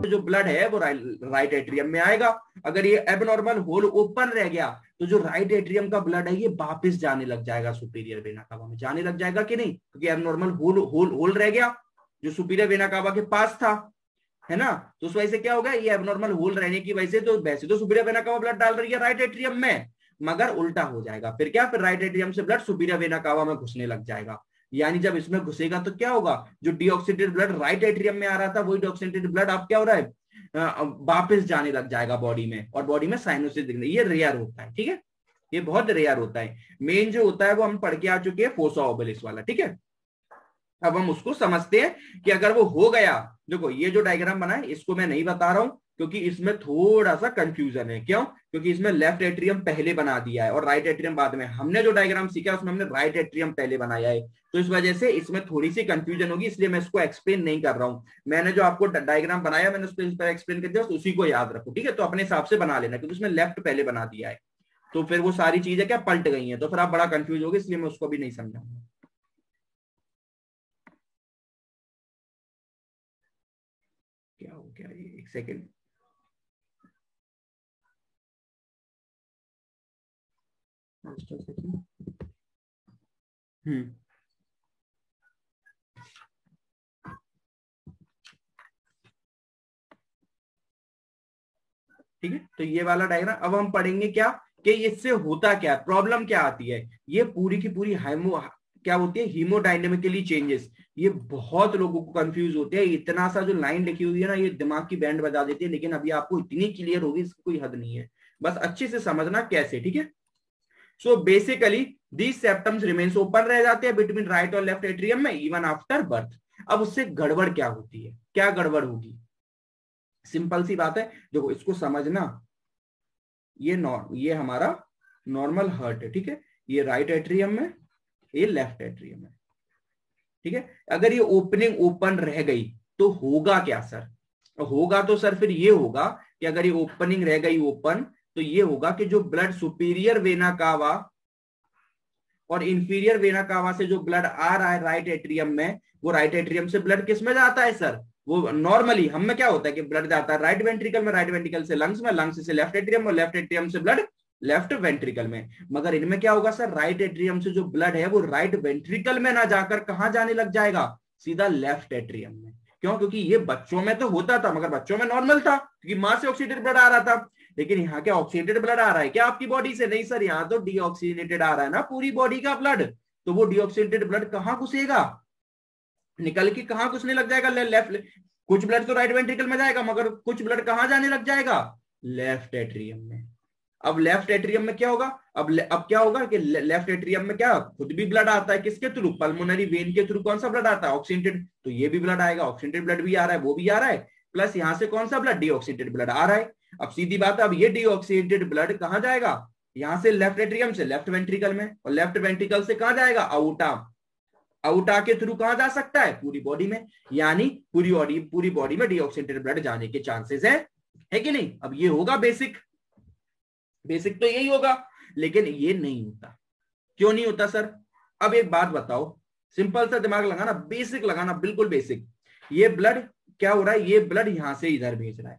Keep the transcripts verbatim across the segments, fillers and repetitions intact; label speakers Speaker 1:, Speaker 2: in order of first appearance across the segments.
Speaker 1: जो ब्लड है वो राइट एट्रियम में आएगा। अगर ये एबनॉर्मल होल ओपन रह गया तो जो राइट एट्रियम का ब्लड है ये वापस जाने लग जाएगा सुपीरियर वेना कावा में। जाने लग जाएगा कि नहीं, क्योंकि एबनॉर्मल होल होल होल रह गया जो सुपीरियर वेना कावा के पास था, है ना। तो उस वजह से क्या होगा, ये एबनॉर्मल होल रहने की वजह से तो वैसे तो सुपीरियर वेना कावा ब्लड डाल रही है राइट एट्रियम में, मगर उल्टा हो जाएगा। फिर क्या, फिर राइट एट्रियम से ब्लड सुपीरियर वेना कावा में घुसने लग जाएगा। यानी जब इसमें घुसेगा तो क्या होगा, जो डीऑक्सीडेटेड ब्लड राइट एट्रियम में आ रहा था वही डीऑक्सीडेटेड ब्लड अब क्या हो रहा है, वापस जाने लग जाएगा बॉडी में, और बॉडी में साइनोसिस दिखने। ये रेयर होता है, ठीक है, ये बहुत रेयर होता है। मेन जो होता है वो हम पढ़ के आ चुके हैं, फोसा ओबलिस वाला, ठीक है। अब हम उसको समझते हैं कि अगर वो हो गया, देखो ये जो डायग्राम बना है इसको मैं नहीं बता रहा हूं क्योंकि इसमें थोड़ा सा कंफ्यूजन है। क्यों, क्योंकि इसमें लेफ्ट एट्रियम पहले बना दिया है और राइट एट्रियम बाद में। हमने जो डायग्राम सीखा उसमें हमने राइट एट्रियम पहले बनाया है, तो इस वजह से इसमें थोड़ी सी कंफ्यूजन होगी, इसलिए मैं इसको एक्सप्लेन नहीं कर रहा हूं। मैंने जो आपको डायग्राम बनाया मैंने उस पर एक्सप्लेन कर दिया, उसी को याद रखो, ठीक है। तो अपने हिसाब से बना लेना, क्योंकि उसमें लेफ्ट पहले बना दिया है तो फिर वो सारी चीजें क्या पलट गई हैं, तो फिर आप बड़ा कंफ्यूज होगे, इसलिए मैं उसको भी नहीं समझाऊंगा। क्या हो गया, एक सेकेंड, हम्म ठीक है। तो ये वाला डायग्राम अब हम पढ़ेंगे क्या कि इससे होता क्या, प्रॉब्लम क्या आती है। ये पूरी की पूरी हाइमो क्या होती है, हीमोडायनेमिकली चेंजेस। ये बहुत लोगों को कंफ्यूज होते हैं, इतना सा जो लाइन लिखी हुई है ना ये दिमाग की बैंड बजा देती है, लेकिन अभी आपको इतनी क्लियर होगी इसकी कोई हद नहीं है, बस अच्छे से समझना कैसे, ठीक है। So basically these septums remains open रह जाते हैं बिटवीन राइट और लेफ्ट एट्रियम में इवन आफ्टर बर्थ। अब उससे गड़बड़ क्या होती है, क्या गड़बड़ होगी, सिंपल सी बात है, देखो इसको समझना। ये नॉर ये हमारा नॉर्मल हार्ट है, ठीक है, ये राइट एट्रियम में, ये लेफ्ट एट्रियम में, ठीक है। अगर ये ओपनिंग ओपन रह गई तो होगा क्या सर, होगा तो सर फिर ये होगा कि अगर ये ओपनिंग रह गई ओपन तो ये होगा कि जो ब्लड सुपीरियर वेना कावा और इंफीरियर वेना कावा से जो ब्लड आ रहा है राइट एट्रियम में, वो राइट एट्रियम से ब्लड किस में जाता है सर, वो नॉर्मली हम में क्या होता है कि ब्लड जाता है राइट वेंट्रिकल में, राइट वेंट्रिकल से लंग्स में, लंग्स से लेफ्ट एट्रियम और लेफ्ट एट्रियम से ब्लड लेफ्ट वेंट्रिकल में। मगर इनमें क्या होगा सर, राइट एट्रियम से जो ब्लड है वो राइट वेंट्रिकल में ना जाकर कहां जाने लग जाएगा, सीधा लेफ्ट एट्रियम में। क्यों, क्योंकि ये बच्चों में तो होता था मगर बच्चों में नॉर्मल था क्योंकि मां से ऑक्सीडेटेड ब्लड आ रहा था, लेकिन यहाँ क्या ऑक्सीडेटेड ब्लड आ रहा है क्या आपकी बॉडी से, नहीं सर, यहाँ तो डीऑक्सीनेटेड आ रहा है ना पूरी बॉडी का ब्लड। तो वो डीऑक्सीनेटेड ब्लड कहां घुसेगा, निकल के कहां घुसने लग जाएगा, ले, लेफ्ट। कुछ ब्लड तो राइट वेंट्रिकल में जाएगा मगर कुछ ब्लड कहां जाने लग जाएगा, लेफ्ट एट्रियम में। अब लेफ्ट एट्रियम में क्या होगा, अब अब क्या होगा कि लेफ्ट एट्रियम में क्या खुद भी ब्लड आता है, किसके थ्रू, पल्मोनरी वेन के थ्रू कौन सा ब्लड आता है, ऑक्सीडेटेड, तो ये भी ब्लड आएगा, ऑक्सीडेटेड ब्लड भी आ रहा है, वो भी आ रहा है, प्लस यहां से कौन सा ब्लड, डीऑक्सीडेटेड ब्लड आ रहा है। अब सीधी बात है, अब ये डीऑक्सीडेटेड ब्लड कहां जाएगा, यहां से लेफ्ट एट्रियम से लेफ्ट वेंट्रिकल में, और लेफ्ट वेंट्रिकल से कहां जाएगा, आउटा, आउटा के थ्रू कहां जा सकता है, पूरी बॉडी में। यानी पूरी बॉडी पूरी बॉडी में डीऑक्सीडेटेड ब्लड जाने के चांसेस है, है कि नहीं। अब ये होगा बेसिक, बेसिक तो यही होगा, लेकिन ये नहीं होता। क्यों नहीं होता सर, अब एक बात बताओ, सिंपल सा दिमाग लगाना, बेसिक लगाना, बिल्कुल बेसिक। ये ब्लड क्या हो रहा है, ये ब्लड यहां से इधर भेज रहा है,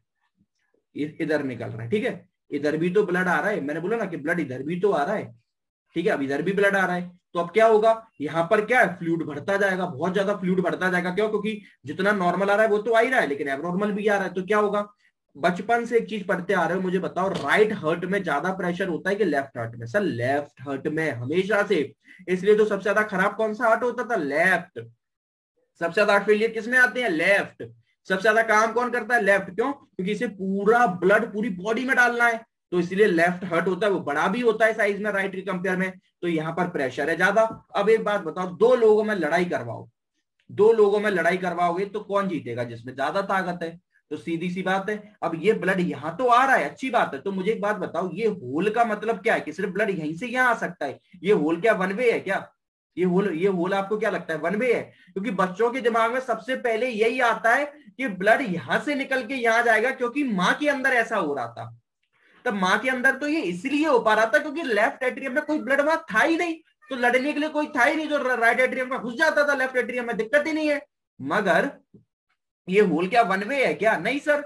Speaker 1: इधर निकल रहा है, ठीक है, इधर भी तो ब्लड आ रहा है, मैंने बोला ना कि ब्लड इधर भी तो आ रहा है, ठीक है। अब इधर भी ब्लड आ रहा है, तो अब क्या होगा, यहां पर क्या है, फ्लूइड बढ़ता जाएगा, बहुत ज्यादा फ्लूइड बढ़ता जाएगा। क्यों, क्योंकि जितना नॉर्मल आ रहा है वो तो आ ही रहा है, लेकिन एबनॉर्मल भी आ रहा है। तो क्या होगा, बचपन से एक चीज पढ़ते आ रहे हो, मुझे बताओ, राइट हार्ट में ज्यादा प्रेशर होता है कि लेफ्ट हार्ट में, सर लेफ्ट हार्ट में हमेशा से। इसलिए तो सबसे ज्यादा खराब कौन सा हार्ट होता था, लेफ्ट। सबसे ज्यादा हार्ट फेलियर किसमें आते हैं, लेफ्ट। सबसे ज्यादा काम कौन करता है, लेफ्ट। क्यों, क्योंकि इसे पूरा ब्लड पूरी बॉडी में डालना है, तो इसलिए लेफ्ट हार्ट होता है, वो बड़ा भी होता है साइज में राइट के कंपेयर में, तो यहाँ पर प्रेशर है ज्यादा। अब एक बात बताओ, दो लोगों में लड़ाई करवाओ, दो लोगों में लड़ाई करवाओगे तो कौन जीतेगा, जिसमें ज्यादा ताकत है। तो सीधी सी बात है, अब ये ब्लड यहां तो आ रहा है, अच्छी बात है, तो मुझे एक बात बताओ, ये होल का मतलब क्या है कि सिर्फ ब्लड यहीं से यहां आ सकता है, ये होल क्या वन वे है क्या, ये होल ये होल आपको क्या लगता है वन वे है। क्योंकि बच्चों के दिमाग में सबसे पहले यही आता है कि ब्लड यहां से निकल के यहां जाएगा, क्योंकि मां के अंदर ऐसा हो रहा था। तब मां के अंदर तो ये इसलिए हो पा रहा था क्योंकि लेफ्ट एट्रियम में कोई ब्लड वहां था ही नहीं, तो लड़ने के लिए कोई था ही नहीं, जो राइट एट्रियम में घुस जाता था लेफ्ट एट्रियम में, दिक्कत ही नहीं है। मगर ये होल क्या वन वे है क्या, नहीं सर,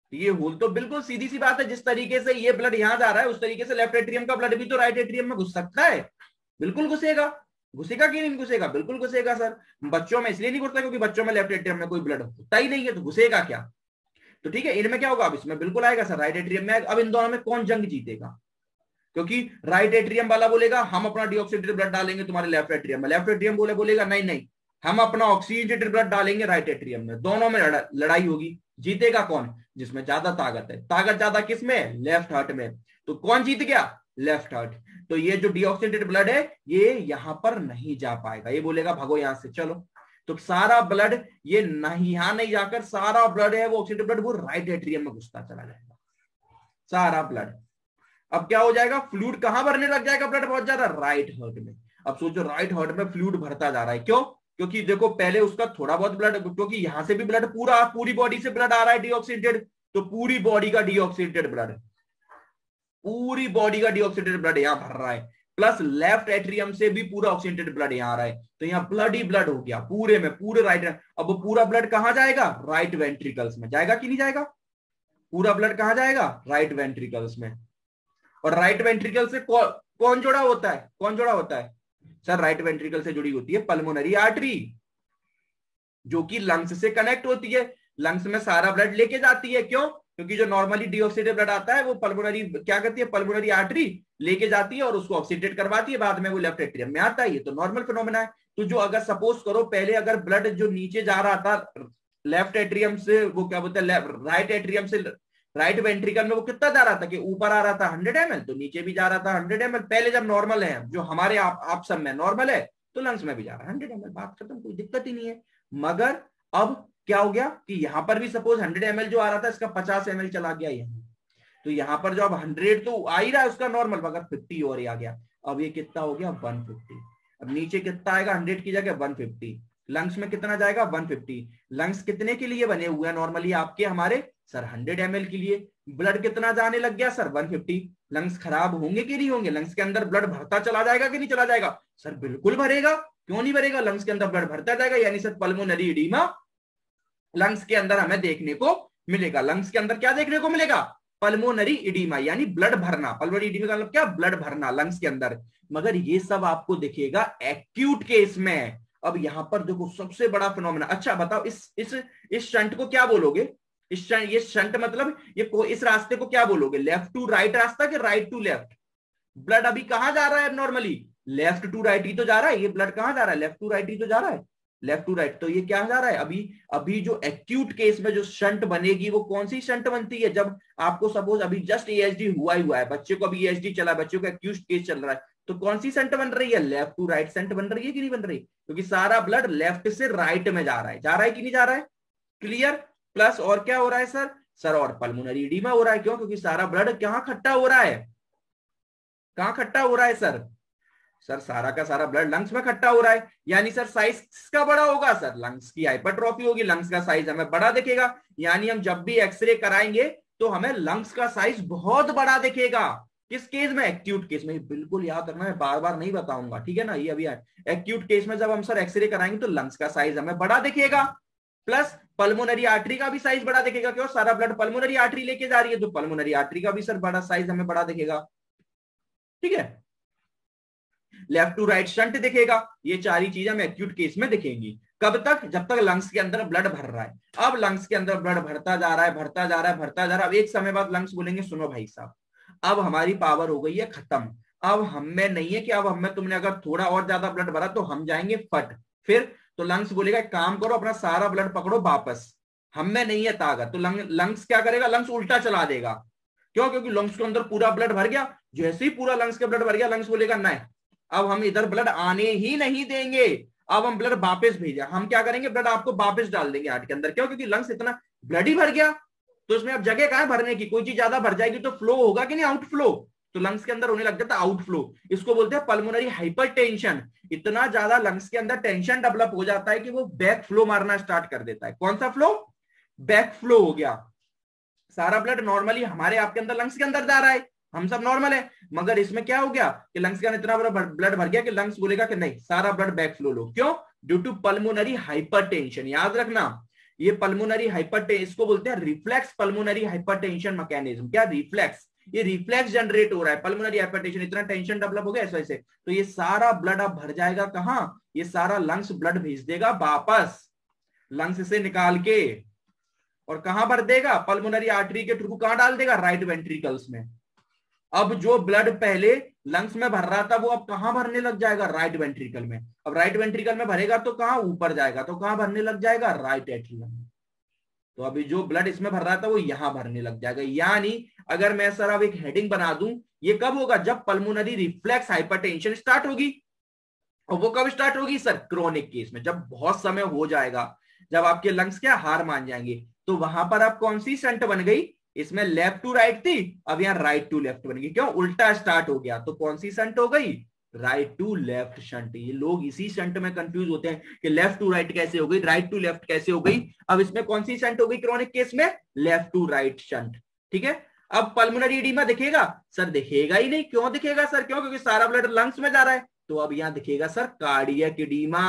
Speaker 1: तो ये होल तो बिल्कुल सीधी सी बात है, जिस तरीके से ये ब्लड यहां जा रहा है उस तरीके से लेफ्ट एट्रियम का ब्लड भी तो राइट एट्रियम में घुस सकता है, बिल्कुल घुसेगा। घुसेगा कि नहीं घुसेगा? बिल्कुल घुसेगा सर। बच्चों में इसलिए नहीं घुसता क्योंकि बच्चों में लेफ्ट एट्रियम में कोई ब्लड होता ही नहीं है, तो घुसेगा क्या? तो ठीक है, इनमें क्या होगा? अब इसमें बिल्कुल आएगा सर, राइट एट्रियम में आएगा। अब इन दोनों में कौन जंग जीतेगा? क्योंकि राइट एट्रियम वाला बोलेगा हम अपना डीऑक्सीडेटेड ब्लड डालेंगे तुम्हारे लेफ्ट एट्रियम में, लेफ्ट एट्रियम बोले बोलेगा नहीं नहीं हम अपना ऑक्सीजेटेड ब्लड डालेंगे राइट एट्रियम में। दोनों में लड़ाई होगी, जीतेगा कौन? जिसमें ज्यादा ताकत है। ताकत ज्यादा किस में? लेफ्ट हार्ट में। तो कौन जीत गया? Left heart. तो ये जो डीऑक्सीडेटेड ब्लड है ये यहां पर नहीं जा पाएगा, ये बोलेगा भागो यहां से, चलो। तो सारा ब्लड ये नहीं, यहां नहीं जाकर सारा ब्लड है वो ऑक्सीडेटेड ब्लड वो राइट एट्रियम में घुसता चला जाएगा, सारा ब्लड। अब क्या हो जाएगा? फ्लूइड कहां भरने लग जाएगा ब्लड बहुत ज्यादा? राइट हार्ट में। अब सोचो राइट हार्ट में फ्लूइड भरता जा रहा है, क्यों? क्योंकि देखो पहले उसका थोड़ा बहुत ब्लड, क्योंकि यहां से भी ब्लड पूरा पूरी बॉडी से ब्लड आ रहा है डीऑक्सीडेटेड, तो पूरी बॉडी का डीऑक्सीडेटेड ब्लड, पूरी बॉडी का डीऑक्सीडेटेड ब्लड यहां भर रहा है, प्लस लेफ्ट एट्रियम से भी पूरा ऑक्सीडेटेड ब्लड यहां आ रहा है। तो यहाँ ब्लड ही ब्लड हो गया पूरे में, पूरे राइट। अब वो पूरा ब्लड कहां जाएगा? राइट वेंट्रिकल्स में जाएगा कि नहीं जाएगा? पूरा ब्लड कहां जाएगा? राइट वेंट्रिकल्स में। और राइट वेंट्रिकल से कौ, कौन जुड़ा होता है? कौन जुड़ा होता है सर? राइट वेंट्रिकल से जुड़ी होती है पल्मोनरी आर्टरी, जो कि लंग्स से कनेक्ट होती है, लंग्स में सारा ब्लड लेके जाती है। क्यों? क्योंकि जो नॉर्मली डीऑक्सीडेटेड ब्लड आता है वो पल्मोनरी क्या करती है? पल्मोनरी आर्टरी लेके जाती है और उसको ऑक्सीडेट करवाती है, बाद में वो लेफ्ट एट्रियम में आता है। ये तो नॉर्मल फिनोमेना है। तो जो अगर सपोज करो पहले अगर ब्लड जो नीचे जा रहा था लेफ्ट एट्रियम से, वो क्या बोलते हैं राइट एट्रियम से राइट वेंट्रिकल में, वो कितना जा रहा था? कि ऊपर आ रहा था हंड्रेड एम एल, तो नीचे भी जा रहा था हंड्रेड एम एल। पहले जब नॉर्मल है, जो हमारे आप, आप सब में नॉर्मल है, तो लंग्स में भी जा रहा है हंड्रेड एम एल, बात खत्म, कोई दिक्कत ही नहीं है। मगर अब क्या हो गया कि यहां पर भी सपोज हंड्रेड एम एल जो आ रहा था इसका पचास एम एल चला गया यहाँ, तो यहां पर जो अब हंड्रेड तो आ ही रहा है उसका नॉर्मल, मगर फिफ्टी और आ गया। अब ये कितना हो गया? One fifty. अब नीचे कितना आएगा? हंड्रेड की जगह वन फिफ्टी। लंग्स में कितना जाएगा? One fifty. लंग्स कितने के लिए बने हुए हैं नॉर्मली आपके हमारे? सर हंड्रेड एम एल के लिए। ब्लड कितना जाने लग गया सर? One fifty. लंग्स खराब होंगे कि नहीं होंगे? लंग्स के अंदर ब्लड भरता चला जाएगा कि नहीं चला जाएगा? सर बिल्कुल भरेगा, क्यों नहीं भरेगा? लंग्स के अंदर ब्लड भरता जाएगा, यानी सर पल्मोनरी एडिमा लंग्स के अंदर हमें देखने को मिलेगा। लंग्स के अंदर क्या देखने को मिलेगा? पल्मोनरी एडिमा, यानी ब्लड भरना। पल्मोनरी एडिमा का मतलब क्या? ब्लड भरना लंग्स के अंदर। मगर ये सब आपको दिखेगा एक्यूट केस में। अब यहां पर देखो सबसे बड़ा फिनोमेना। अच्छा बताओ इस इस इस शंट को क्या बोलोगे? इस शंट, ये शंट मतलब ये को, इस रास्ते को क्या बोलोगे? लेफ्ट टू राइट रास्ता कि राइट टू लेफ्ट? ब्लड अभी कहां जा रहा है नॉर्मली? लेफ्ट टू राइट ही तो जा रहा है। ये ब्लड कहां जा रहा है? लेफ्ट टू राइट ही तो जा रहा है, लेफ्ट टू राइट। तो ये क्या जा रहा है अभी? अभी जो एक्यूट केस में जो शंट बनेगी वो कौन सी शंट बनती है? जब आपको सपोज अभी जस्ट एएचडी हुआ ही हुआ है, बच्चे को अभी एएचडी चला, बच्चों का एक्यूट केस चल रहा है, तो कौन सी शंट बन रही है? लेफ्ट टू राइट शंट बन रही है कि नहीं बन रही? क्योंकि सारा ब्लड लेफ्ट से राइट में जा रहा है, जा रहा है कि नहीं जा रहा है? क्लियर? प्लस और क्या हो रहा है सर? सर और पल्मोनरी एडिमा हो रहा है। क्यों? क्योंकि सारा ब्लड कहां इकट्ठा हो रहा है? कहां इकट्ठा हो रहा है सर? सर सारा का सारा ब्लड लंग्स में इकट्ठा हो रहा है, यानी सर साइज का बड़ा होगा सर, लंग्स की हाइपरट्रॉफी होगी, लंग्स का साइज हमें बड़ा दिखेगा। यानी हम जब भी एक्सरे कराएंगे तो हमें लंग्स का साइज बहुत बड़ा दिखेगा। किस केस में? एक्यूट केस में। बिल्कुल याद रखना, मैं बार बार नहीं बताऊंगा, ठीक है ना? ये अभी एक्यूट केस में जब हम सर एक्सरे कराएंगे तो लंग्स का साइज हमें बड़ा दिखेगा, प्लस पल्मोनरी आर्टरी का भी साइज बड़ा दिखेगा। क्यों? सारा ब्लड पल्मोनरी आर्टरी लेके जा रही है, तो पल्मोनरी आर्टरी का भी सर बड़ा साइज हमें बड़ा दिखेगा, ठीक है? लेफ्ट टू राइट शंट दिखेगा। ये चार ही चीजें हमें एक्यूट केस में दिखेंगी। कब तक? जब तक लंग्स के अंदर ब्लड भर रहा है। अब लंग्स के अंदर ब्लड भरता जा रहा है, भरता जा रहा है, भरता जा रहा है। अब एक समय बाद लंग्स बोलेंगे सुनो भाई साहब, अब हमारी पावर हो गई है खत्म, अब हमें नहीं है कि अब हमें तुमने अगर थोड़ा और ज्यादा ब्लड भरा तो हम जाएंगे फट। फिर तो लंग्स बोलेगा काम करो, अपना सारा ब्लड पकड़ो वापस, हमें नहीं है ताकत। तो लंग, लंग्स क्या करेगा? लंग्स उल्टा चला देगा। क्यों? क्योंकि लंग्स के अंदर पूरा ब्लड भर गया। जैसे ही पूरा लंग्स के ब्लड भर गया, लंग्स बोलेगा नहीं, अब हम इधर ब्लड आने ही नहीं देंगे, अब हम ब्लड वापस भेजा। हम क्या करेंगे? ब्लड आपको वापस डाल देंगे हार्ट के अंदर। क्यों? क्योंकि लंग्स इतना ब्लड ही भर गया, तो उसमें अब जगह कहां है भरने की? कोई चीज ज्यादा भर जाएगी तो फ्लो होगा कि नहीं? आउटफ्लो। तो लंग्स के अंदर होने लग जाता है आउटफ्लो। इसको बोलते हैं पल्मोनरी हाइपरटेंशन। इतना ज्यादा लंग्स के अंदर टेंशन डेवलप हो जाता है कि वो बैक फ्लो मारना स्टार्ट कर देता है। कौन सा फ्लो? बैक फ्लो हो गया। सारा ब्लड नॉर्मली हमारे आपके अंदर लंग्स के अंदर जा रहा है, हम सब नॉर्मल है, मगर इसमें क्या हो गया कि लंग्स के अंदर इतना बड़ा ब्लड भर गया कि लंग्स बोलेगा कि नहीं, सारा ब्लड बैक फ्लो लो। क्यों? Due to pulmonary hypertension. याद रखना, ये पल्मोनरी हाइपरटेंशन, इसको बोलते हैं रिफ्लेक्स पल्मोनरी हाइपरटेंशन मैकेनिज्म। क्या रिफ्लेक्स, ये रिफ्लेक्स जनरेट हो रहा है, पल्मोनरी हाइपरटेंशन, इतना टेंशन डेवलप हो गया इस वजह से, तो ये सारा ब्लड अब भर जाएगा कहां, ये सारा लंग्स ब्लड भेज देगा वापस लंग्स से निकाल के, और कहां भर देगा, पल्मोनरी आर्टरी के थ्रू कहां डाल देगा, राइट वेंट्रिकल्स में। अब जो ब्लड पहले लंग्स में भर रहा था वो अब कहां भरने लग जाएगा, राइट वेंट्रिकल में। अब राइट वेंट्रिकल में भरेगा तो कहां, ऊपर जाएगा, तो कहां भरने लग जाएगा, राइट एट्रियम में। तो अभी जो ब्लड इसमें भर रहा था वो यहां भरने लग जाएगा। यानी अगर मैं सर अब एक हेडिंग बना दूं, ये कब होगा, जब पल्मोनरी रिफ्लेक्स हाइपरटेंशन स्टार्ट होगी। और वो कब स्टार्ट होगी सर, क्रोनिक केस में, जब बहुत समय हो जाएगा, जब आपके लंग्स क्या हार मान जाएंगे। तो वहां पर अब कौन सी शंट बन गई, इसमें लेफ्ट टू राइट थी, अब यहाँ राइट टू लेफ्ट बन गई, क्यों, उल्टा स्टार्ट हो गया। तो कौन सी शंट हो गई, राइट टू लेफ्ट शंट। ये लोग इसी शंट में कंफ्यूज होते हैं कि लेफ्ट टू राइट कैसे हो गई, राइट टू लेफ्ट कैसे हो गई। अब इसमें कौन सी शंट हो गई क्रोनिक केस में, लेफ्ट टू राइट शंट। ठीक है, अब पल्मोनरी एडिमा दिखेगा सर, दिखेगा ही नहीं। क्यों दिखेगा सर, क्यों, क्योंकि सारा ब्लड लंग्स में जा रहा है। तो अब यहां दिखेगा sir cardiac oedema,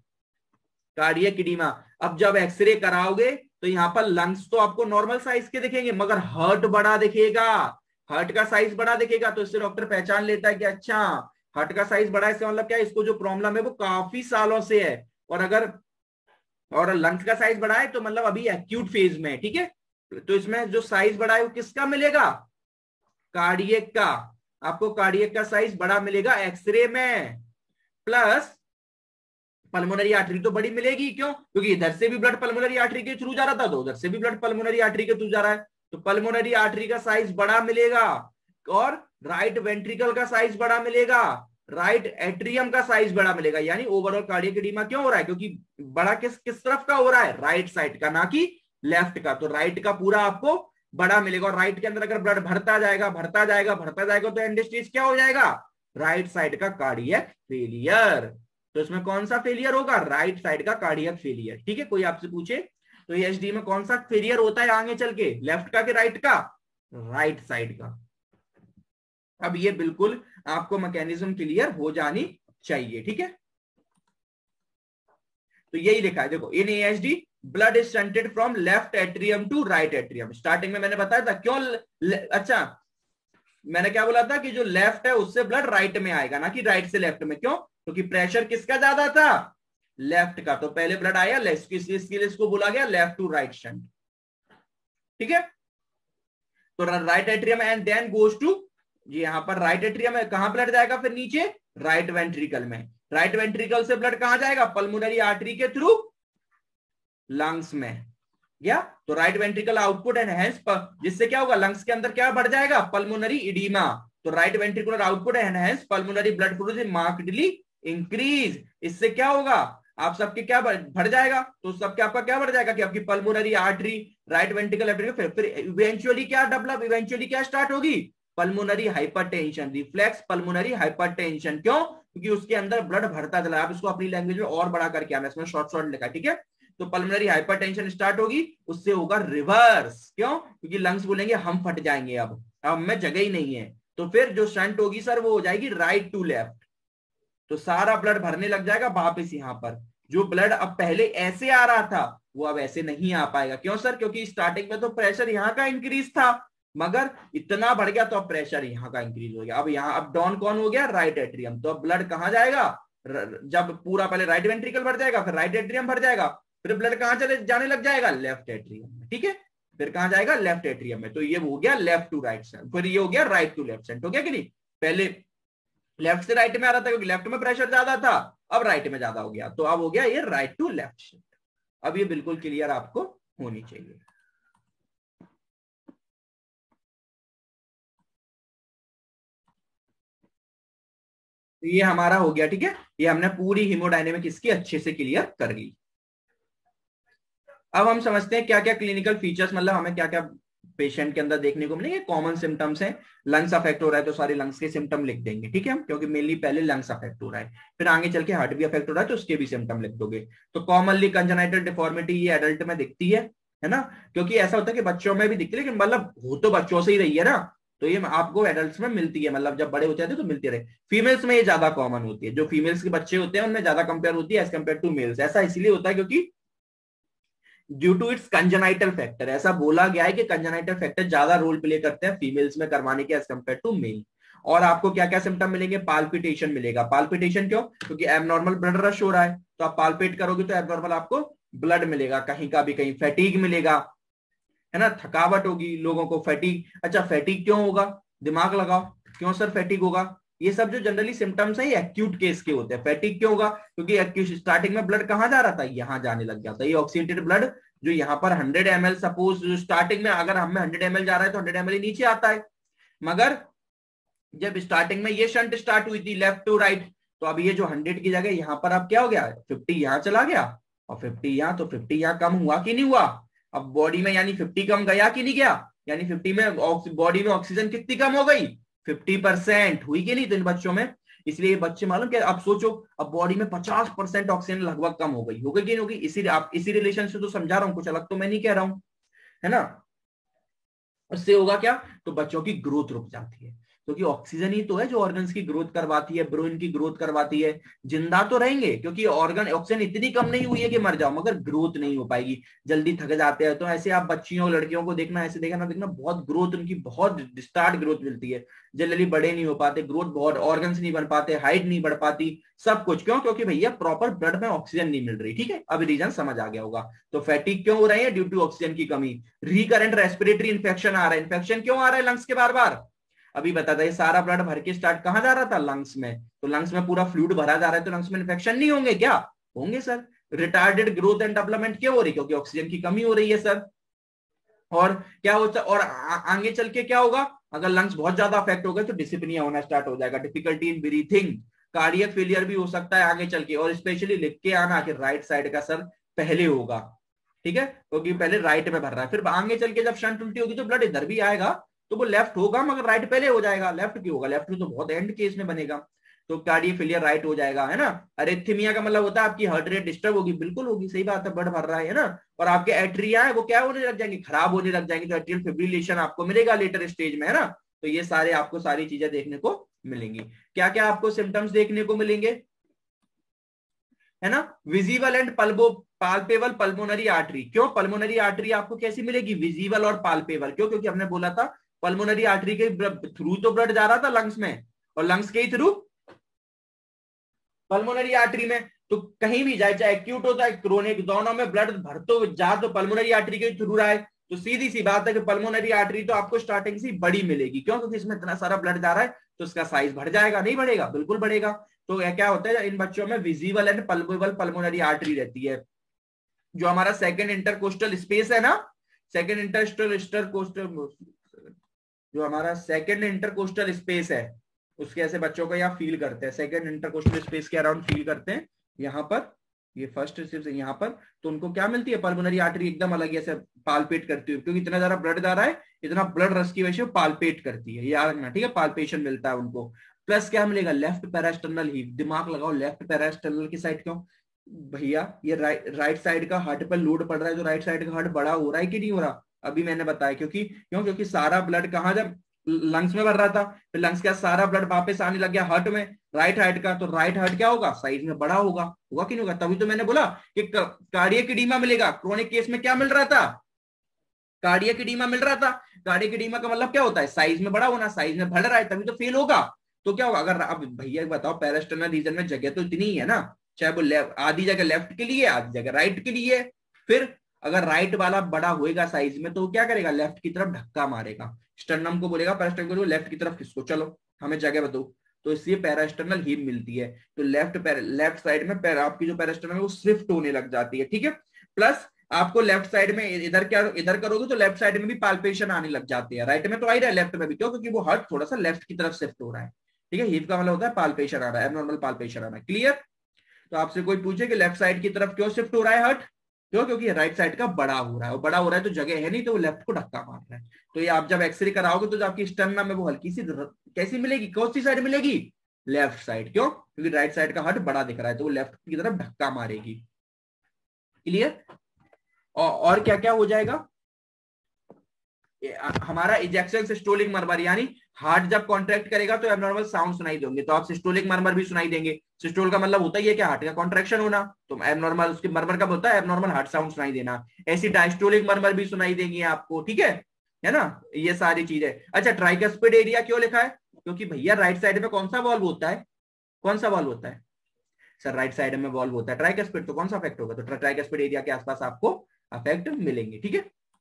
Speaker 1: cardiac oedema. अब जब एक्सरे कराओगे तो यहाँ पर लंग्स तो आपको नॉर्मल साइज के दिखेंगे, मगर हार्ट बड़ा दिखेगा, हार्ट का साइज बड़ा दिखेगा। तो इससे डॉक्टर पहचान लेता है कि अच्छा हार्ट का साइज बड़ा है, इसका मतलब क्या है, इसको जो प्रॉब्लम है वो काफी सालों से है। और अगर और लंग्स का साइज बड़ा है तो मतलब अभी एक्यूट फेज में है। ठीक है, तो इसमें जो साइज बड़ा है वो किसका मिलेगा, कार्डियक का। आपको कार्डियक का साइज बड़ा मिलेगा एक्सरे में, प्लस पल्मोनरी आर्टरी तो बड़ी मिलेगी। क्यों, क्योंकि इधर से भी ब्लड पल्मोनरी आर्टरी के थ्रू जा रहा था, तो उधर से भी ब्लड पल्मोनरी आर्टरी के थ्रू जा रहा है, तो पल्मोनरी आर्टरी का साइज बड़ा मिलेगा, और राइट वेंट्रिकल का साइज बड़ा मिलेगा, राइट एट्रियम का साइज बड़ा मिलेगा। यानी ओवरऑल कार्डियक एडिमा क्यों हो रहा है, क्योंकि बड़ा किस किस तरफ का हो रहा है, राइट साइड का, ना कि लेफ्ट का। तो राइट का पूरा आपको बड़ा मिलेगा, और राइट के अंदर अगर ब्लड भरता जाएगा भरता जाएगा भरता जाएगा तो एंड स्टेज क्या हो जाएगा, राइट साइड का कार्डियक फेलियर। तो इसमें कौन सा फेलियर होगा, राइट साइड का कार्डियक फेलियर। ठीक है, कोई आपसे पूछे तो एचडी में कौन सा फेलियर होता है आगे चल के, लेफ्ट का कि राइट का, राइट साइड का। अब ये बिल्कुल आपको मैकेनिज्म क्लियर हो जानी चाहिए। ठीक है, तो यही लिखा है देखो, in AHD blood is shunted from left atrium to right atrium. Starting में मैंने बताया था क्यों, अच्छा मैंने क्या बोला था कि जो लेफ्ट है उससे ब्लड राइट में आएगा, ना कि राइट से लेफ्ट में। क्यों, क्योंकि प्रेशर किसका ज्यादा था, लेफ्ट का, तो पहले ब्लड आया लेफ्ट, इसके लिए इसको बोला गया लेफ्ट टू राइट शंट। ठीक है, तो right atrium and then goes to, जी यहां पर राइट एट्रियम है, कहां ब्लड जाएगा फिर नीचे, राइट वेंट्रिकल में। राइट वेंट्रिकल से ब्लड कहां जाएगा, पल्मोनरी आर्टरी के थ्रू लंग्स में गया, तो right ventricle output and hence, जिससे क्या होगा, लंग्स के अंदर क्या बढ़ जाएगा, पल्मोनरी एडिमा। तो right ventricular output and hence pulmonary blood flow is markedly increase. इससे क्या होगा, आप सबके क्या बढ़ जाएगा, तो सबके आपका क्या बढ़ जाएगा कि आपकी pulmonary artery, right ventricle artery, फिर फिर इवेंचुअली क्या डेवलप, इवेंचुअली क्या स्टार्ट होगी, pulmonary hypertension, reflex pulmonary hypertension. क्यों, क्योंकि उसके अंदर ब्लड भरता चला। आप इसको अपनी लैंग्वेज में और बड़ा करके आना, इसमें शॉर्ट शॉर्ट लिखा। ठीक है, तो पल्मोनरी हाइपरटेंशन स्टार्ट होगी, उससे होगा रिवर्स। क्यों, क्योंकि लंग्स बोलेंगे हम फट जाएंगे, अब अब में जगह ही नहीं है। तो फिर जो शंट होगी सर वो हो जाएगी राइट टू लेफ्ट, तो सारा ब्लड भरने लग जाएगा वापस यहाँ पर। जो ब्लड अब पहले ऐसे आ रहा था वो अब ऐसे नहीं आ पाएगा। क्यों सर, क्योंकि स्टार्टिंग में तो प्रेशर यहाँ का इंक्रीज था, मगर इतना बढ़ गया तो अब प्रेशर यहाँ का इंक्रीज हो गया। अब यहाँ अब डाउन कौन हो गया, राइट एट्रियम। तो अब ब्लड कहाँ जाएगा, जब पूरा पहले राइट वेंट्रिकल भर जाएगा, फिर राइट एट्रियम भर जाएगा, फिर ब्लड कहां चले जाने लग जाएगा, लेफ्ट एट्रियम में। ठीक है, फिर कहां जाएगा, लेफ्ट एट्रियम में। तो ये हो गया लेफ्ट टू राइट सेंट, फिर ये हो गया राइट टू लेफ्ट सेंट। हो गया कि नहीं, पहले लेफ्ट से राइट में आ रहा था क्योंकि लेफ्ट में प्रेशर ज्यादा था, अब राइट में ज्यादा हो गया, तो अब हो गया ये राइट टू लेफ्ट सेंट। अब ये बिल्कुल क्लियर आपको होनी चाहिए। ये हमारा हो गया। ठीक है, ये हमने पूरी हीमोडायनेमिक इसकी अच्छे से क्लियर कर ली। अब हम समझते हैं क्या क्या क्लिनिकल फीचर्स, मतलब हमें क्या क्या पेशेंट के अंदर देखने को मिलेंगे। कॉमन सिम्टम्स हैं, लंग्स अफेक्ट हो रहा है तो सारे लंग्स के सिम्टम लिख देंगे। ठीक है, क्योंकि मेनली पहले लंग्स अफेक्ट हो रहा है, फिर आगे चल के हार्ट भी अफेक्ट हो रहा है तो उसके भी सिम्टम लिख दोगे। तो कॉमनली कंजेनाइटल डिफॉर्मिटी ये एडल्ट में दिखती है है ना, क्योंकि ऐसा होता है कि बच्चों में भी दिखती है, लेकिन मतलब हो तो बच्चों से ही रही है ना, तो ये आपको एडल्ट्स में मिलती है, मतलब जब बड़े हो जाते हैं तो मिलती रहे। फीमेल्स में ये ज्यादा कॉमन होती है, जो फीमेल्स के बच्चे होते हैं उनमें ज्यादा कंपेयर होती है एज कम्पेयर टू मेल्स। ऐसा इसलिए होता है क्योंकि due to its congenital factor. ऐसा बोला गया है कि कंजेनाइटल फैक्टर ज्यादा रोल प्ले करते हैं फीमेल्स में करवाने के एज कम्पेयर टू मेल। और आपको क्या क्या सिम्टम मिलेंगे? पाल्पिटेशन मिलेगा। पाल्पिटेशन क्यों? क्योंकि एबनॉर्मल ब्लड रश हो रहा है, तो आप पाल्पेट करोगे तो एबनॉर्मल आपको ब्लड मिलेगा कहीं का भी कहीं। फैटीग मिलेगा, है ना, थकावट होगी लोगों को, फैटीग। अच्छा फैटीग क्यों होगा? दिमाग लगाओ, क्यों सर फैटीग होगा? ये सब जो जनरली सिम्टम्स है ये एक्यूट केस के होते हैं। फैटीग क्यों होगा? क्योंकि स्टार्टिंग में ब्लड कहां जा रहा था? यहां जाने लग गया था। ये ऑक्सीडेटेड ब्लड जो यहाँ पर hundred M L suppose starting में अगर हमें हंड्रेड एम एल जा रहा है तो हंड्रेड एम एल नीचे आता है, मगर जब स्टार्टिंग में ये शंट स्टार्ट हुई थी लेफ्ट टू राइट, तो अब ये जो हंड्रेड की जगह यहाँ पर अब क्या हो गया? फिफ्टी यहाँ चला गया और फिफ्टी यहाँ, तो फिफ्टी यहाँ कम हुआ कि नहीं हुआ? अब बॉडी में यानी फिफ्टी कम गया कि नहीं गया? यानी फिफ्टी में बॉडी में ऑक्सीजन कितनी कम हो गई? फिफ्टी परसेंट हुई कि नहीं? तो इन बच्चों में, इसलिए बच्चे मालूम क्या, अब सोचो अब बॉडी में पचास परसेंट ऑक्सीजन लगभग कम हो गई, हो गई कि नहीं होगी? इसी आप इसी रिलेशन से तो समझा रहा हूं, कुछ अलग तो मैं नहीं कह रहा हूं, है ना। उससे होगा क्या? तो बच्चों की ग्रोथ रुक जाती है, क्योंकि तो ऑक्सीजन ही तो है जो ऑर्गन्स की ग्रोथ करवाती है, ब्रेन की ग्रोथ करवाती है। जिंदा तो रहेंगे क्योंकि ऑर्गन ऑक्सीजन इतनी कम नहीं हुई है कि मर जाओ, मगर ग्रोथ नहीं हो पाएगी, जल्दी थक जाते हैं। तो ऐसे आप बच्चियों लड़कियों को देखना, ऐसे देखना देखना बहुत ग्रोथ उनकी बहुत स्टार्ट ग्रोथ मिलती है, जल्दी बड़े नहीं हो पाते, ग्रोथ बहुत, ऑर्गन्स नहीं बन पाते, हाइट नहीं बढ़ पाती, सब कुछ क्यों? क्योंकि भैया प्रॉपर ब्लड में ऑक्सीजन नहीं मिल रही। ठीक है, अब रीजन समझ आ गया होगा। तो फैटिक क्यों हो रहे हैं? ड्यू टू ऑक्सीजन की कमी। रिकरेंट रेस्पिरेटरी इन्फेक्शन आ रहा है। इन्फेक्शन क्यों आ रहा है लंग्स के बार बार? अभी बता था, ये सारा ब्लड भर के स्टार्ट कहां जा रहा था? लंग्स में। तो लंग्स में पूरा फ्लूइड भरा जा रहा है, तो लंग्स में इन्फेक्शन नहीं होंगे क्या? होंगे sir. Retarded growth and development क्यों हो रही? क्योंकि ऑक्सीजन की कमी हो रही है सर। और क्या होता, और आगे चल के क्या होगा? अगर लंग्स बहुत ज्यादा अफेक्ट हो गए तो डिसिप्निया होना स्टार्ट हो जाएगा, difficulty in breathing, cardiac failure भी हो सकता है आगे चल के। और स्पेशली लिख के आना कि राइट साइड का सर पहले होगा, ठीक है, क्योंकि तो पहले राइट में भर रहा है, फिर आगे चल के जब शंट उल्टी होगी तो ब्लड इधर भी आएगा, तो वो लेफ्ट होगा, मगर राइट पहले हो जाएगा। लेफ्ट क्यों होगा? लेफ्ट तो बहुत एंड केस में बनेगा, तो कार्डियक फेलियर राइट हो जाएगा, है ना। अरेथमिया का मतलब होता है आपकी हार्ट रेट डिस्टर्ब होगी, बिल्कुल होगी, सही बात है, ब्लड भर रहा है ना। और आपके एट्रिया है वो क्या होने लग जाएंगे? खराब होने लग जाएंगे, तो एट्रियल फिब्रिलेशन आपको मिलेगा लेटर स्टेज में, है ना। तो ये सारे आपको सारी चीजें देखने को मिलेंगी। क्या क्या आपको सिम्टम्स देखने को मिलेंगे, है ना। विजिबल एंड पल्बो पाल्पेबल पल्मोनरी आर्टरी। क्यों पल्मोनरी आर्टरी आपको कैसी मिलेगी? विजिबल और पाल्पेबल। क्यों? क्योंकि हमने बोला था पल्मोनरी आर्टरी के थ्रू तो ब्लड जा रहा था लंग्स में, और लंग्स के ही थ्रू पल्मोनरी आर्टरी में। तो कहीं भी जाए, चाहे एक्यूट हो चाहे क्रोनिक, दोनों में ब्लड भर तो जा तो पल्मोनरी आर्टरी के थ्रू रहा है। तो सीधी सी बात है कि पल्मोनरी आर्टरी तो आपको स्टार्टिंग से बड़ी मिलेगी। क्यों? क्योंकि इसमें इतना सारा ब्लड जा रहा है, तो इसका साइज बढ़ जाएगा, नहीं बढ़ेगा? बिल्कुल बढ़ेगा। तो क्या होता है, इन बच्चों में visible and palpable pulmonary artery रहती है। जो हमारा सेकंड इंटरकोस्टल स्पेस है ना, सेकंड इंटरकोस्टल जो हमारा सेकंड इंटरकोस्टल स्पेस है, उसके ऐसे बच्चों को यहाँ फील करते हैं, सेकंड इंटरकोस्टल स्पेस के अराउंड फील करते हैं यहाँ पर, ये फर्स्ट सिर्फ यहाँ पर। तो उनको क्या मिलती है? पल्मोनरी आर्टरी एकदम अलग ऐसे पाल्पेट करती है, क्योंकि इतना ज्यादा ब्लड जा रहा है, इतना ब्लड रश की वजह से पाल्पेट करती है, याद रखना, ठीक है, पाल्पेशन मिलता है उनको। प्लस क्या मिलेगा? Left parasternal heave. दिमाग लगाओ, लेफ्ट पैरास्टर्नल की साइड क्यों भैया? ये राइट राइट साइड का हार्ट पर लोड पड़ रहा है, तो राइट साइड का हार्ट बड़ा हो रहा है कि नहीं हो रहा? अभी मैंने बताया, क्योंकि क्यों? क्योंकि सारा ब्लड कहां, जब लंग्स में भर रहा था, फिर लंग्स का सारा ब्लड वापस आने लग गया हार्ट में, राइट हार्ट का, तो राइट हार्ट क्या होगा? साइज में बड़ा होगा, होगा कि नहीं होगा? तभी तो मैंने बोला कि कार्डियक एडीमा मिलेगा। क्रोनिक केस में क्या मिल रहा था? कार्डियक एडीमा मिल रहा था। कार्डियक एडीमा का मतलब क्या होता है? साइज में बड़ा होना, साइज में बढ़ रहा है, तभी तो फेल होगा। तो क्या होगा? अगर अब भैया बताओ, पैरास्टर्नल रीजन में जगह तो इतनी ही है ना, चाहे वो लेफ्ट, आधी जगह लेफ्ट के लिए, आधी जगह राइट के लिए। फिर अगर राइट वाला बड़ा होएगा साइज में, तो क्या करेगा? लेफ्ट की तरफ धक्का मारेगा, स्टर्नम को बोलेगा, पैरास्टर्नल को लेफ्ट की तरफ खिसको, चलो हमें जगह बताओ। तो इसलिए पैरास्टर्नल हीप मिलती है। तो लेफ्ट लेफ्ट साइड में पैर, आपकी जो पैरास्टर्नल है वो शिफ्ट होने लग जाती है, ठीक है। प्लस आपको लेफ्ट साइड में इधर क्या इधर करोगे तो लेफ्ट साइड में भी पाल्पेशन आने लग जाती है। राइट में तो आ ही रहा है, लेफ्ट में भी। क्यों? क्योंकि वो हार्ट थोड़ा सा लेफ्ट की तरफ शिफ्ट हो रहा है, ठीक है। हीप का मतलब होता है पाल्पेशन आ रहा है, एबनॉर्मल पाल्पेशन आ रहा है, क्लियर। तो आपसे कोई पूछे कि लेफ्ट साइड की तरफ क्यों शिफ्ट हो रहा है हार्ट? क्यों? क्योंकि राइट साइड का बड़ा हो रहा है, और बड़ा हो रहा है तो जगह है नहीं, तो वो लेफ्ट को धक्का मार रहा है। तो ये आप जब एक्सरे कराओगे तो जो आपकी स्टर्नम में वो हल्की सी कैसी मिलेगी? कौन सी साइड मिलेगी? Left side. क्यों? क्योंकि राइट साइड का हार्ट बड़ा दिख रहा है, तो वो लेफ्ट की तरफ धक्का मारेगी, क्लियर। और, और क्या क्या हो जाएगा? हमारा इजेक्शन सिस्टोलिक मरमर, यानी हार्ट जब कॉन्ट्रैक्ट करेगा तो एबनॉर्मल साउंड सुनाई देंगे, तो आप सिस्टोलिक मरमर भी सुनाई देंगे। सिस्टोल का मतलब होता ही है कि हार्ट का कॉन्ट्रैक्शन होना, तो एबनॉर्मल उसके मरमर कब होता है, एबनॉर्मल हार्ट साउंड सुनाई देना। ऐसी डायस्टोलिक मरमर भी सुनाई देंगी आपको, ठीक है है ना, ये सारी चीजें। अच्छा, ट्राइकस्पिड एरिया क्यों लिखा है, क्योंकि भैया राइट साइड में कौन सा वॉल्व होता है, कौन सा वॉल्व होता है सर, राइट साइड में वॉल्व होता है ट्राइकस्पिड, तो कौन सा अफेक्ट होगा, तो ट्राइकस्पिड एरिया के आसपास आपको अफेक्ट मिलेंगे, ठीक है।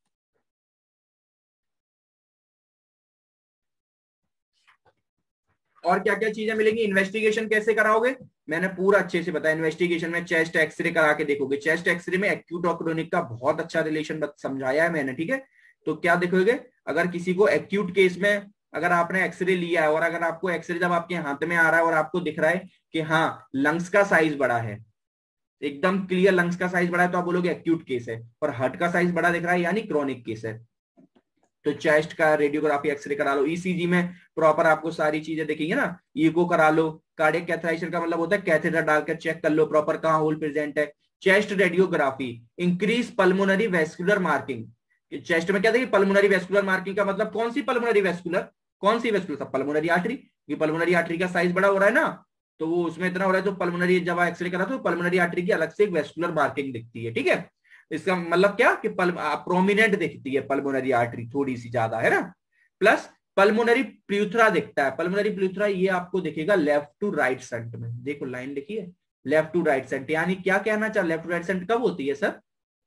Speaker 1: और क्या क्या चीजें मिलेंगी, इन्वेस्टिगेशन कैसे कराओगे, मैंने पूरा अच्छे से बताया। इन्वेस्टिगेशन में चेस्ट एक्सरे करा के देखोगे, चेस्ट एक्सरे में एक्यूट और क्रोनिक का बहुत अच्छा रिलेशन समझाया है मैंने, ठीक है। तो क्या देखोगे, अगर किसी को एक्यूट केस में अगर आपने एक्सरे लिया है और अगर आपको एक्सरे जब आपके हाथ में आ रहा है और आपको दिख रहा है कि हाँ लंग्स का साइज बड़ा है, एकदम क्लियर लंग्स का साइज बड़ा है, तो आप बोलोगे एक्यूट केस है। और हार्ट का साइज बड़ा दिख रहा है यानी क्रोनिक केस है। तो चेस्ट का रेडियोग्राफी एक्सरे करा लो, ईसीजी में प्रॉपर आपको सारी चीजें दिखेंगी ना, ईको करा लो। कार्डियक कैथेटराइजेशन का मतलब होता है कैथेटर डालकर चेक कर लो प्रॉपर कहां होल प्रेजेंट है। Chest radiography increase pulmonary vascular marking. Chest में क्या देखिए, पल्मोनरी वेस्कुलर मार्किंग का मतलब कौन सी पल्मोनरी वेस्कुलर, कौन सी वेस्कुलर, पल्मोनरी आर्टरी, ये पल्मोनरी आर्टरी का साइज बड़ा हो रहा है ना, तो वो उसमें इतना हो रहा है, तो पल्मोनरी जब एक्सरे करा तो पल्मोनरी आर्टरी की अलग से एक वेस्कुलर मार्किंग दिखती है, ठीक है। इसका मतलब क्या कि पल प्रोमिनेंट दिखती है पल्मोनरी आर्टरी, थोड़ी सी ज्यादा है ना। प्लस पल्मोनरी प्ल्यूथरा दिखता है, पल्मोनरी प्ल्यूथरा ये आपको दिखेगा लेफ्ट टू राइट सेंट में, देखो लाइन लिखी है लेफ्ट टू राइट सेंट, यानी क्या कहना चाह, लेफ्ट टू राइट सेंट कब होती है सर,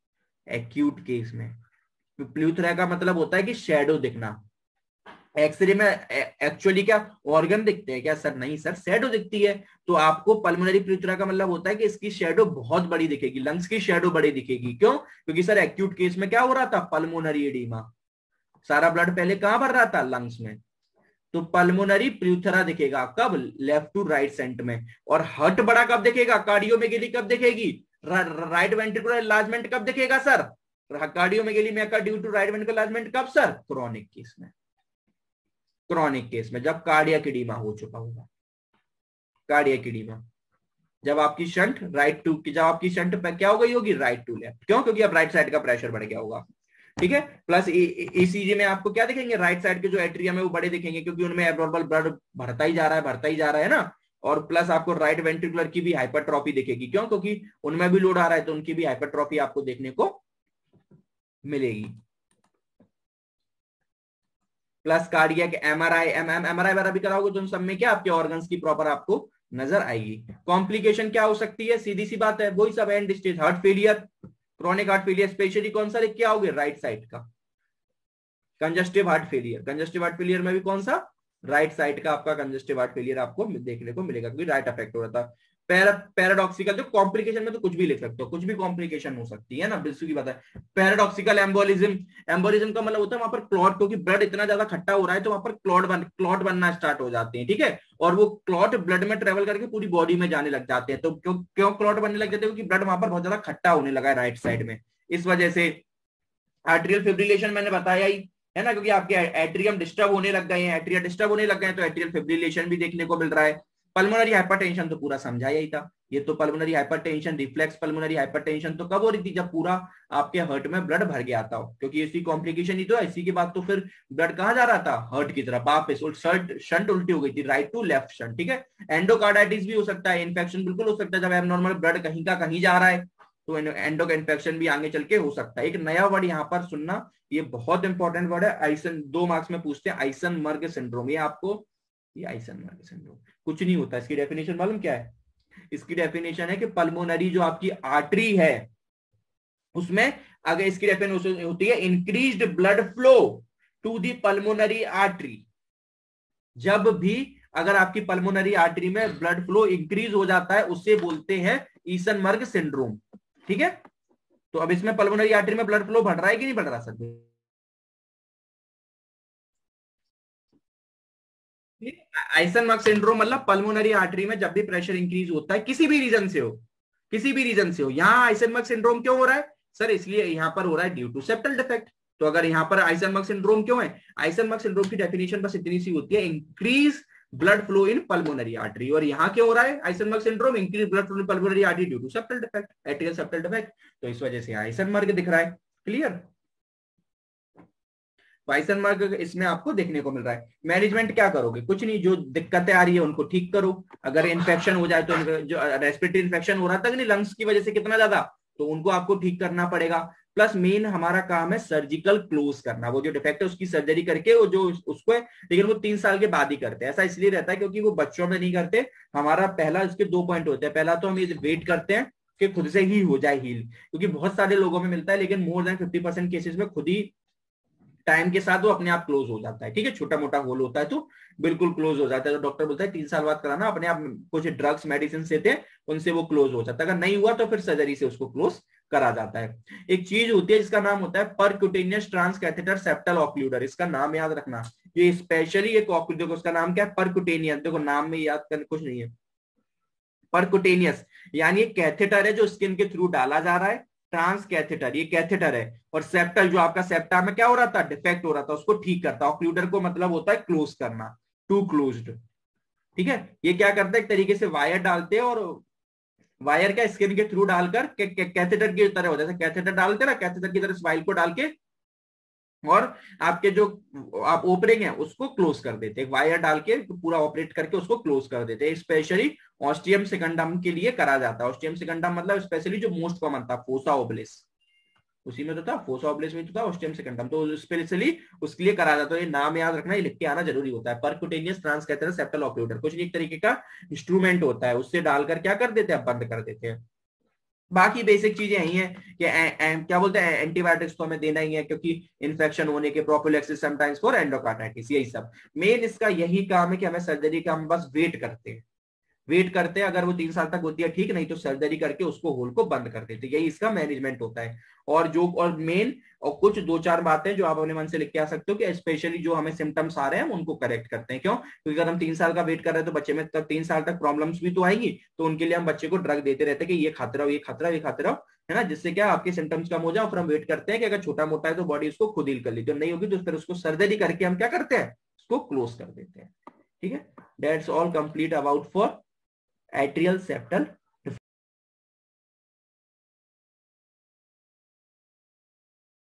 Speaker 1: एक्यूट केस में। प्ल्यूथरा का मतलब होता है कि शेडो दिखना। एक्सरे में एक्चुअली क्या ऑर्गन दिखते हैं क्या सर, नहीं सर शेडो दिखती है। तो आपको पल्मोनरी प्ल्यूथरा का मतलब होता है कि इसकी शेडो बहुत बड़ी दिखेगी, लंग्स की शेडो बड़ी दिखेगी, क्यों, क्योंकि सर एक्यूट केस में क्या हो रहा था, पल्मोनरी एडीमा, सारा ब्लड पहले कहां भर रहा था, लंग्स में। तो पल्मोनरी प्ल्यूथरा दिखेगा कब, लेफ्ट टू राइट सेंट में। और हार्ट बड़ा कब दिखेगा, कार्डियोमेगेली कब दिखेगी, राइट वेंट्रिकुलर एनलार्जमेंट कब दिखेगा सर, कार्डियोमेगेली में due to right ventricular enlargement कब सर, क्रोनिक केस में। क्रोनिक केस में जब कार्डियक एडीमा हो चुका होगा, कार्डियक एडीमा जब आपकी शंट राइट टू जब आपकी शंट पे क्या हो गई होगी, राइट टू लेफ्ट, क्यों, क्योंकि अब राइट साइड का प्रेशर बढ़ गया होगा, ठीक है। प्लस ईसीजी में आपको क्या दिखेंगे, राइट साइड के जो एट्रियम है वो बड़े दिखेंगे, क्योंकि उनमें एब्नॉर्मल ब्लड भरता ही जा रहा है, भरता ही जा रहा है ना। और प्लस आपको राइट वेंट्रिकुलर की भी हाइपरट्रॉफी दिखेगी, क्यों, क्योंकि उनमें भी लोड आ रहा है, तो उनकी भी हाइपरट्रॉफी आपको देखने को मिलेगी। Plus cardiac MRI M MRI वगैरह भी कराओगे तो उन सब में क्या आपके ऑर्गन्स की प्रॉपर आपको नजर आएगी। कॉम्प्लिकेशन क्या हो सकती है, सीधी सी बात है, वही सब end stage, heart failure, chronic heart failure, specially कौन सा लिख के आओगे, राइट साइड का congestive heart failure. Congestive heart failure में भी कौन सा, राइट साइड का आपका कंजस्टिव हार्ट फेलियर आपको देखने को मिलेगा, क्योंकि राइट अफेक्ट हो रहा था। पैरा पैराडॉक्सिकल, तो कॉम्प्लिकेशन में तो कुछ भी लिख सकते हो, कुछ भी कॉम्प्लिकेशन हो सकती है ना, बिल्कुल की बात है। पैराडॉक्सिकल एम्बोलिज्म, एम्बोलिज्म का मतलब होता है वहां पर क्लॉट, क्योंकि ब्लड इतना ज्यादा खट्टा हो रहा है तो वहां पर क्लॉट बन क्लॉट बनना स्टार्ट हो जाते हैं, ठीक है। और वो क्लॉट ब्लड में ट्रेवल करके पूरी बॉडी में जाने लग जाते हैं। तो क्यों क्यों क्लॉट बनने लग जाते हैं, क्योंकि ब्लड वहां पर बहुत ज्यादा खट्टा होने लगा है राइट साइड में, इस वजह से। आर्ट्रियल फिब्रिलेशन मैंने बताया ही है ना, क्योंकि आपके एट्रियम डिस्टर्ब होने लग गए हैं, एट्रिया डिस्टर्ब होने लग गए हैं, तो एट्रियल फिब्रिलेशन भी देखने को मिल रहा है। पल्मोनरी हाइपरटेंशन तो पूरा समझाया ही था, ये तो pulmonary hypertension, reflex pulmonary hypertension तो कब हो रही थी, जब पूरा आपके हार्ट में ब्लड भर गया था, क्योंकि इसकी कॉम्प्लिकेशन ही तो है। इसी के बाद तो फिर ब्लड कहां जा रहा था, हार्ट की तरफ वापस, शंट उल्टी हो गई थी, राइट टू लेफ्ट शंट, ठीक है। एंडोकार्डाइटिस भी हो सकता है, इन्फेक्शन बिल्कुल हो सकता है, जब एबनॉर्मल ब्लड कहीं का कहीं जा रहा है तो एंडो इन्फेक्शन भी आगे चल के हो सकता है। एक नया वर्ड यहाँ पर सुनना, ये बहुत इंपॉर्टेंट वर्ड है, आइसन, दो मार्क्स में पूछते हैं, आइसनबर्ग सिंड्रोम। ये आपको, ये आइसनबर्ग सिंड्रोम कुछ नहीं होता, इसकी डेफिनेशन मालूम क्या है, इसकी डेफिनेशन है कि पल्मोनरी जो आपकी आर्टरी है उसमें, अगर इसकी डेफिनेशन होती है increased blood flow to the pulmonary artery, जब भी अगर आपकी पल्मोनरी आर्टरी में ब्लड फ्लो इंक्रीज हो जाता है उससे बोलते हैं ईसनबर्ग सिंड्रोम, ठीक है। तो अब इसमें पल्मोनरी आर्टरी में ब्लड फ्लो बढ़ रहा है कि नहीं बढ़ रहा सर, आइसनबर्ग सिंड्रोम मतलब पल्मोनरी आर्टरी में जब भी प्रेशर इंक्रीज होता है, किसी भी रीजन से हो, किसी भी रीजन से हो। यहां आइसनबर्ग सिंड्रोम क्यों हो रहा है सर, इसलिए यहां पर हो रहा है ड्यू टू सेप्टल डिफेक्ट। तो अगर यहां पर आइसनबर्ग सिंड्रोम क्यों है, आइसनबर्ग सिंड्रोम की डेफिनेशन बस इतनी सी होती है, increase blood flow in pulmonary artery. और यहां क्यों हो रहा है Eisenberg syndrome, increase blood flow in pulmonary artery due to septal defect, atrial septal defect, तो इस वजह से आइसनबर्ग दिख रहा है, क्लियर। क्वेश्चन मार्क इसमें आपको देखने को मिल रहा है। मैनेजमेंट क्या करोगे? कुछ नहीं, जो दिक्कतें आ रही है उनको ठीक करो। अगर इन्फेक्शन हो जाए तो जो रेस्पिरेटरी इन्फेक्शन हो रहा था नहीं लंग्स की वजह से कितना ज्यादा, तो उनको आपको ठीक करना पड़ेगा। प्लस मेन हमारा काम है सर्जिकल क्लोज करना, वो जो डिफेक्ट है उसकी सर्जरी करके वो जो उसको है, लेकिन वो तीन साल के बाद ही करते हैं। ऐसा इसलिए रहता है क्योंकि वो बच्चों में नहीं करते। हमारा पहला इसके दो पॉइंट होते हैं। पहला तो हम ये वेट करते हैं कि खुद से ही हो जाए हील, क्योंकि बहुत सारे लोगों में मिलता है, लेकिन more than fifty percent cases में खुद ही टाइम के साथ वो अपने आप क्लोज हो जाता है। ठीक है, छोटा मोटा होल होता है तो बिल्कुल क्लोज हो जाता है। तो डॉक्टर बोलता है तीन साल बाद कराना, अपने आप कुछ ड्रग्स मेडिसिन देते हैं उनसे वो क्लोज हो जाता है। अगर नहीं हुआ तो फिर सर्जरी से उसको क्लोज करा जाता है। एक चीज होती है जिसका नाम होता है परक्यूटेनियस ट्रांसकैथेटर सेप्टल ऑक्लूडर, इसका नाम याद रखना। ये स्पेशली एक ऑक्लूडर, उसका नाम क्या है? परक्यूटेनियस। देखो नाम में याद करने कुछ नहीं है। परक्यूटेनियस यानी कैथेटर है जो स्किन के थ्रू डाला जा रहा है। ट्रांस कैथेटर ये कैथेटर है। और सेप्टल जो आपका सेप्टा में क्या हो रहा था, डिफेक्ट हो रहा था, उसको ठीक करता है। ऑक्लूडर को मतलब होता है क्लोज करना, टू क्लोज्ड। ठीक है, ये क्या करता है, एक तरीके से वायर डालते हैं और वायर क्या स्किन के थ्रू डालकर कैथेटर की तरह होता है। कैथेटर डालते ना, कैथेटर की तरह वाइल को डाल के और आपके जो आप ओपनिंग है उसको क्लोज कर देते हैं। वायर डाल के पूरा ऑपरेट करके उसको क्लोज कर देते हैं। स्पेशली ऑस्टियम सेकंडम के लिए करा जाता है। ऑस्टियम सेकंडम मतलब स्पेशली जो मोस्ट कॉमन था फोसा ओब्लिस, उसी में तो था, फोसा ओब्लिस में तो था ऑस्टियम सेकंडम, तो स्पेशली उसके लिए करा जाता है। ये नाम याद रखना, ये लिख के आना जरूरी होता है। परक्यूटेनियस ट्रांसकैथेटर सेप्टल ऑक्लूडर कुछ एक तरीके का इंस्ट्रूमेंट होता है, उससे डालकर क्या कर देते हैं, बंद कर देते हैं। बाकी बेसिक चीजें यही हैं कि ए, ए, क्या बोलते हैं, एंटीबायोटिक्स तो हमें देना ही है क्योंकि इन्फेक्शन होने के, प्रोफिलैक्सिस समटाइम्स फॉर एंडोकार्डाइटिस, यही सब मेन इसका यही काम है कि हमें सर्जरी का हम बस वेट करते हैं। वेट करते हैं, अगर वो तीन साल तक होती है ठीक, नहीं तो सर्जरी करके उसको होल को बंद कर देते, यही इसका मैनेजमेंट होता है। और जो और मेन और कुछ दो चार बातें जो आप अपने मन से लिख के आ सकते हो कि स्पेशली जो हमें सिम्टम्स आ रहे हैं हम उनको करेक्ट करते हैं। क्यों? क्योंकि अगर हम तीन साल का वेट कर रहे हैं तो बच्चे में तक तीन साल तक प्रॉब्लम्स भी तो आएंगी, तो उनके लिए हम बच्चे को ड्रग देते रहते हैं कि ये खाते रहो, ये खाते रहो, ये खाते रहो, है ना, जिससे क्या आपके सिम्टम्स कम हो जाए। फिर हम वेट करते हैं कि अगर छोटा मोटा है तो बॉडी उसको खुद हील कर ली, जो नहीं होगी तो फिर उसको सर्जरी करके हम क्या करते हैं, उसको क्लोज कर देते हैं। ठीक है, that's all complete about for atrial septal